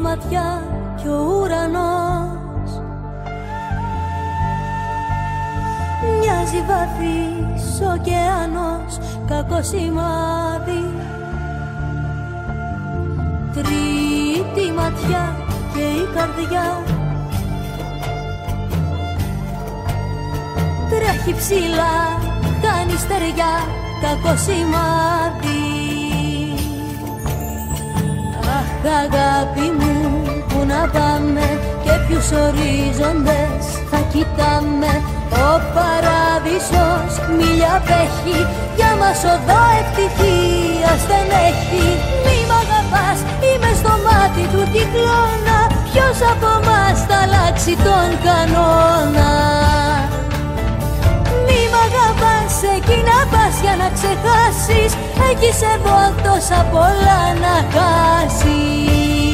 ματιά κι ο ουρανός μοιάζει βαθύς ωκεανός, κακό σημάδι. Τρίτη ματιά και η καρδιά τρέχει ψηλά, κάνει στεριά, κακό σημάδι. Αχ, αγάπη μου, που να πάμε και ποιους ορίζοντες θα κοιτάμε. Ο παράδεισος μίλια απέχει, για μας οδό ευτυχίας δεν έχει. Μη μ' αγαπάς, είμαι στο μάτι του κυκλώνα, ποιος από μας θα αλλάξει τον κανόνα. Μη μ' αγαπάς, εκεί να πας για να ξεχάσεις, εκεί σε δω τόσα πολλά να χάσεις.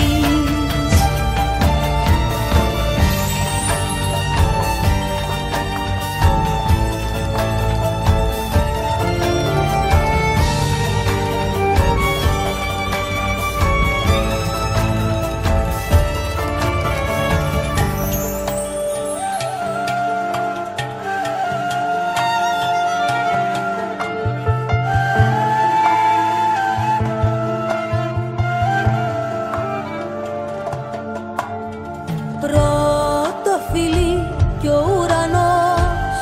Πρώτο φιλί κι ο ουρανός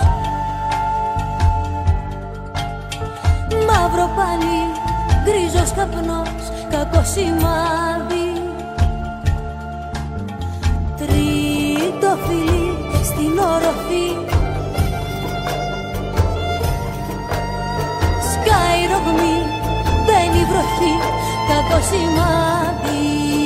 μαύρο πανί, γκρίζος καπνός, κακό σημάδι. Τρίτο φιλί στην οροφή σκάει ρογμή, μπαίνει βροχή, κακό σημάδι.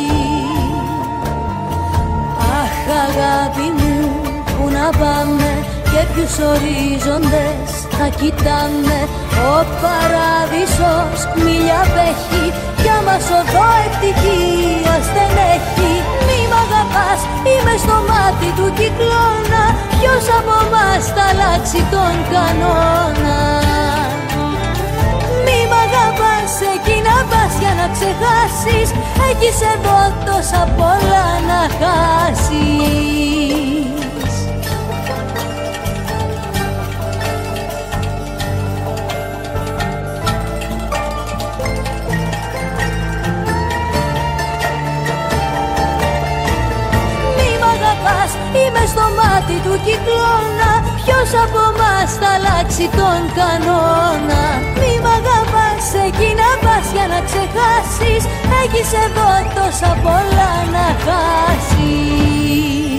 Αγάπη μου, που να πάμε και ποιους ορίζοντες θα κοιτάμε. Ο παράδεισος μίλια απέχει, για μας οδό ευτυχίας δεν έχει. Μη μ' αγαπάς, είμαι στο μάτι του κυκλώνα, ποιος από μας θα αλλάξει τον κανόνα. Μη μ' αγαπάς, εκεί να πας για να ξεχάσεις, εκεί σε δω τόσα πολλά να χάσεις. Μη μ' αγαπάς, είμαι στο μάτι του κυκλώνα, ποιος από μας θα αλλάξει τον κανόνα. Μη μ' αγαπάς, εκεί να πας για να ξεχάσεις, έχεις εδώ τόσα πολλά να χάσεις.